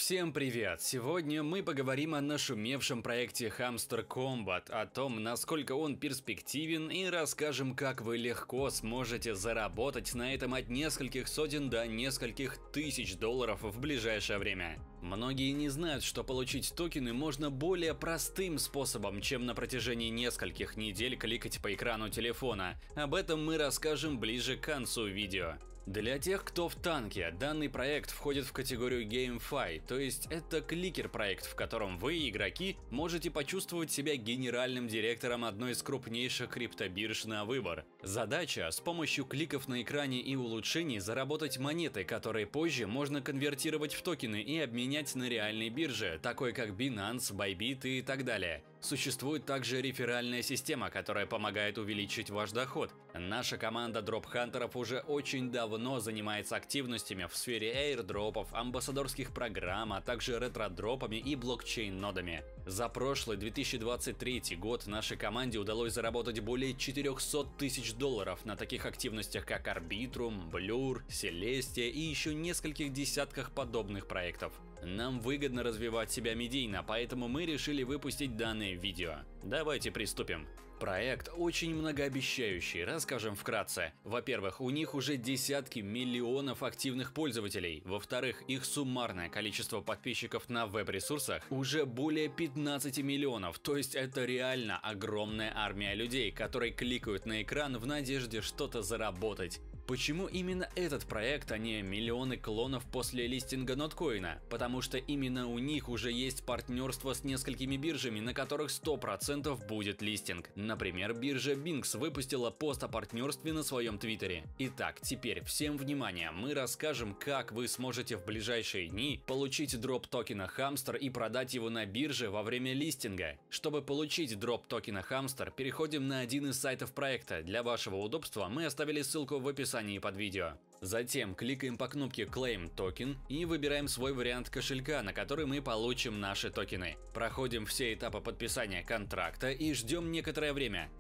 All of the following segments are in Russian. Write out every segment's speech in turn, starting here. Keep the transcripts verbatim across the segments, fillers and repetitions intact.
Всем привет! Сегодня мы поговорим о нашумевшем проекте Hamster Kombat, о том, насколько он перспективен, и расскажем, как вы легко сможете заработать на этом от нескольких сотен до нескольких тысяч долларов в ближайшее время. Многие не знают, что получить токены можно более простым способом, чем на протяжении нескольких недель кликать по экрану телефона. Об этом мы расскажем ближе к концу видео. Для тех, кто в танке, данный проект входит в категорию GameFi, то есть это кликер-проект, в котором вы, игроки, можете почувствовать себя генеральным директором одной из крупнейших криптобирж на выбор. Задача – с помощью кликов на экране и улучшений заработать монеты, которые позже можно конвертировать в токены и обменять на реальной бирже, такой как Binance, Bybit и так далее. Существует также реферальная система, которая помогает увеличить ваш доход. Наша команда дроп-хантеров уже очень давно занимается активностями в сфере airdropов, амбассадорских программ, а также ретро-дропами и блокчейн-нодами. За прошлый две тысячи двадцать третий год нашей команде удалось заработать более четырёхсот тысяч долларов на таких активностях, как Arbitrum, Blur, Celestia и еще нескольких десятках подобных проектов. Нам выгодно развивать себя медийно, поэтому мы решили выпустить данное видео. Давайте приступим. Проект очень многообещающий, расскажем вкратце. Во-первых, у них уже десятки миллионов активных пользователей. Во-вторых, их суммарное количество подписчиков на веб-ресурсах уже более пятнадцати миллионов, то есть это реально огромная армия людей, которые кликают на экран в надежде что-то заработать. Почему именно этот проект, а не миллионы клонов после листинга ноткоина? Потому что именно у них уже есть партнерство с несколькими биржами, на которых сто процентов будет листинг. Например, биржа Binx выпустила пост о партнерстве на своем твиттере. Итак, теперь всем внимание, мы расскажем, как вы сможете в ближайшие дни получить дроп токена Hamster и продать его на бирже во время листинга. Чтобы получить дроп токена Hamster, переходим на один из сайтов проекта. Для вашего удобства мы оставили ссылку в описании под видео. Затем кликаем по кнопке Claim Token и выбираем свой вариант кошелька, на который мы получим наши токены. Проходим все этапы подписания контракта и ждем некоторое время.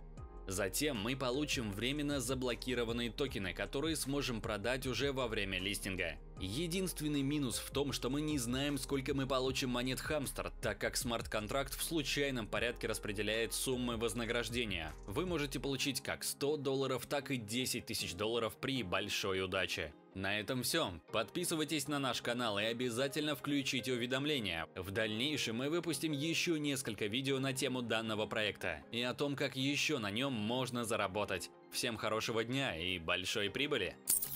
Затем мы получим временно заблокированные токены, которые сможем продать уже во время листинга. Единственный минус в том, что мы не знаем, сколько мы получим монет Hamster, так как смарт-контракт в случайном порядке распределяет суммы вознаграждения. Вы можете получить как сто долларов, так и десять тысяч долларов при большой удаче. На этом все. Подписывайтесь на наш канал и обязательно включите уведомления. В дальнейшем мы выпустим еще несколько видео на тему данного проекта и о том, как еще на нем можно заработать. Всем хорошего дня и большой прибыли!